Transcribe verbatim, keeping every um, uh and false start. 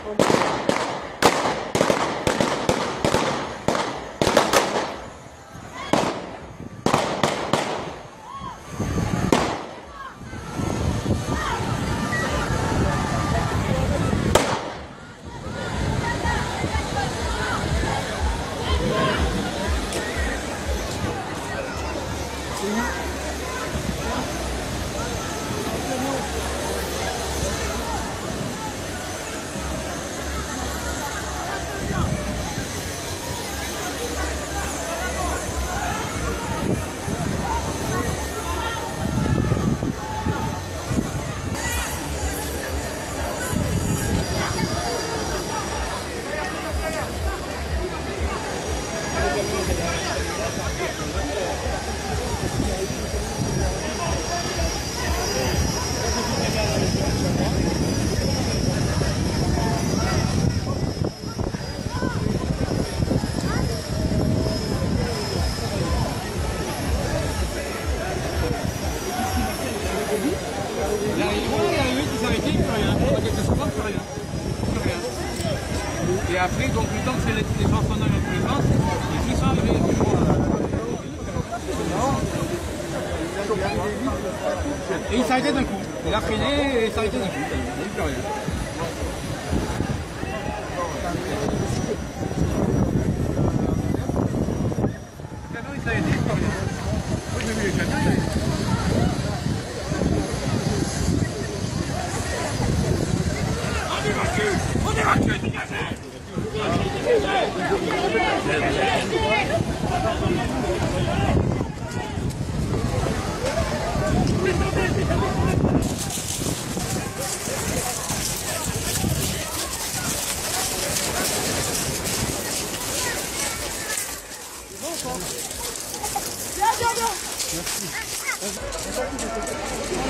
Et après, donc le temps que les, les enfants dans le présence, et tout ça arrivé. Et il s'arrêtait d'un coup. Il a freiné et il s'arrêtait d'un coup. Il n'y a plus rien. Le camion il s'arrêtait, il n'y a plus rien. Moi j'ai vu le camion, il a été. On évacue! On évacue! Dégagez! Viens, viens, viens. Merci.